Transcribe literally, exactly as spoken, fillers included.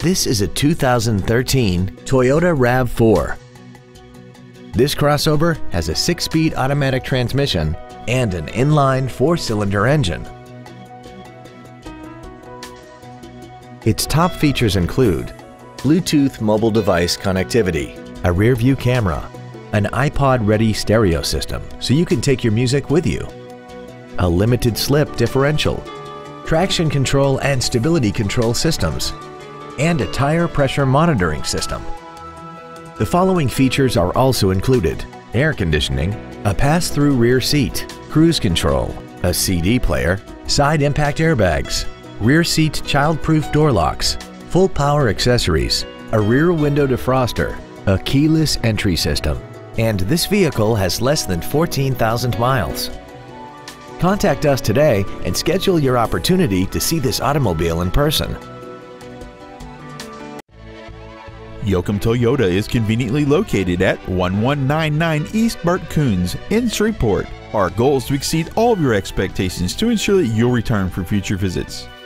This is a two thousand thirteen Toyota RAV four. This crossover has a six-speed automatic transmission and an inline four-cylinder engine. Its top features include Bluetooth mobile device connectivity, a rear-view camera, an iPod-ready stereo system so you can take your music with you, a limited slip differential, traction control and stability control systems, and a tire pressure monitoring system. The following features are also included: air conditioning, a pass-through rear seat, cruise control, a C D player, side impact airbags, rear seat child-proof door locks, full power accessories, a rear window defroster, a keyless entry system, and this vehicle has less than fourteen thousand miles. Contact us today and schedule your opportunity to see this automobile in person. Yoakum Toyota is conveniently located at one one nine nine East Bert Koons in Shreveport. Our goal is to exceed all of your expectations to ensure that you'll return for future visits.